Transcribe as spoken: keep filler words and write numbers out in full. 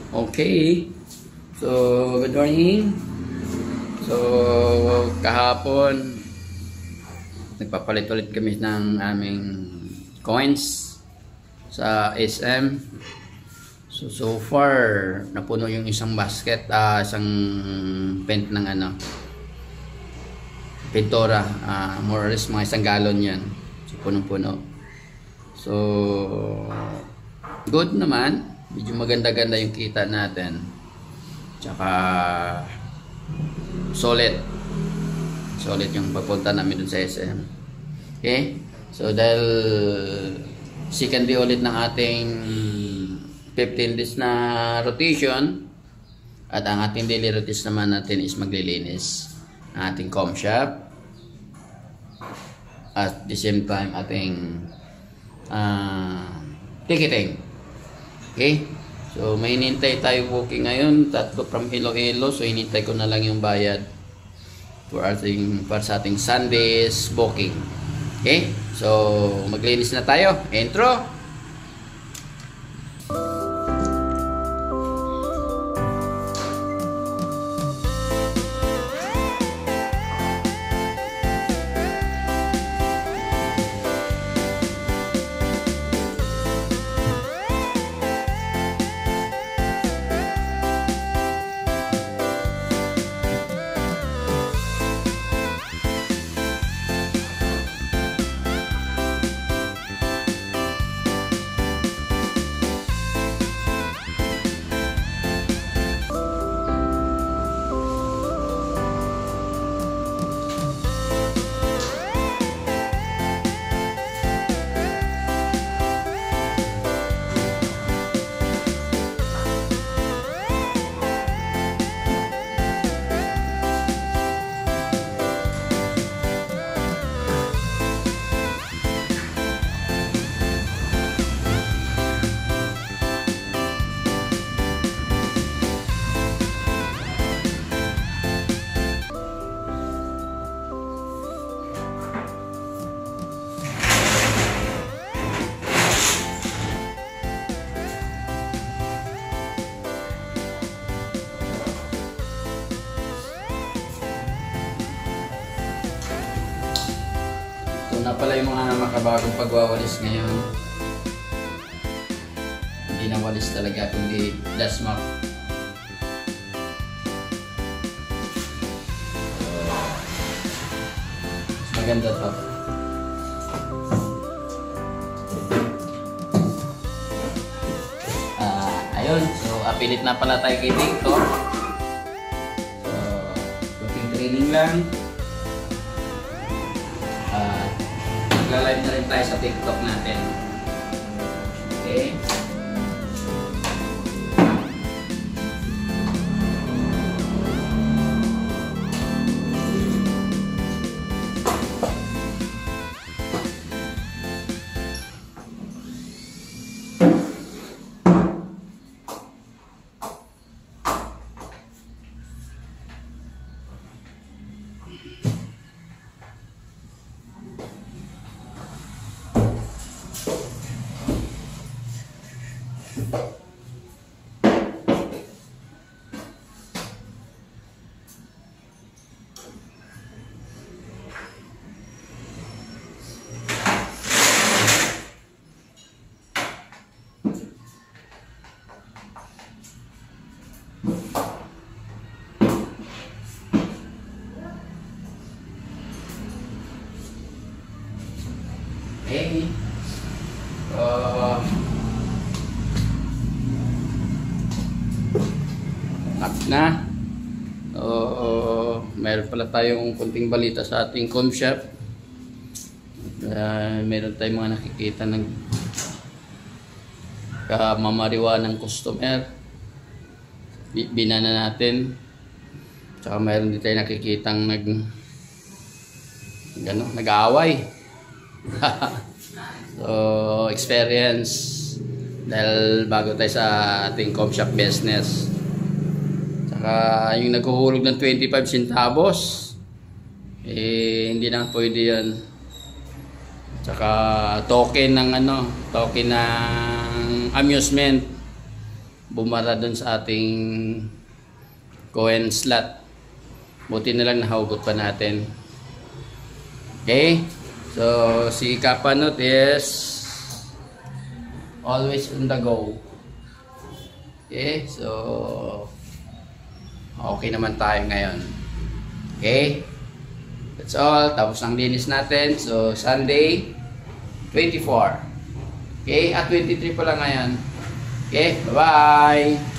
Okay. So, good morning. So, kahapon nagpapalit ulit kami ng aming coins sa S M. So, so far napuno yung isang basket, uh, isang pent ng ano, pintura, uh, more or less mga isang galon yan. So, punong-puno. So, good naman. Medyo maganda-ganda yung kita natin. Tsaka solid. Solid yung pagpunta namin dun sa S M. Okay? So dahil second day ulit ng ating fifteen days na rotation, at ang ating daily routines naman natin is maglilinis ng ating com shop. At the same time ating uh, ticketing. Okay? So, may hinintay tayo booking ngayon. Tatlo from Iloilo. So, hinintay ko na lang yung bayad for ating, para sa ating Sundays booking. Okay? So, maglinis na tayo. Intro! Na pala yung mga makabagong pagwawalis ngayon. Hindi na walis talaga, kundi dust mop. Uh, mas maganda to. Uh, ayun, so apilit na pala tayo kay TikTok. So, cooking training lang. Live na rin tayo sa TikTok natin. Okay? Okay. Uh, up na. Uh, meron pala tayong kunting balita sa ating com shop. Uh, meron tayong mga nakikita ng kamamariwa ng customer. Binana natin. Tsaka meron din tayo nakikitang nag gano, nag-aaway. So, experience dahil bago tayo sa ating com shop business. Tsaka yung naghuhulog ng twenty-five centavos, eh hindi na pwede yan. Tsaka token ng ano, token ng amusement, bumara dun sa ating coin slot. Buti na lang nahugot pa natin. Okay? So, si Kapanot is always on the go. Okay? So, okay naman tayo ngayon. Okay? That's all. Tapos ang linis natin. So, Sunday, twenty-four. Okay? At twenty-three pa lang ngayon. Okay? Bye-bye!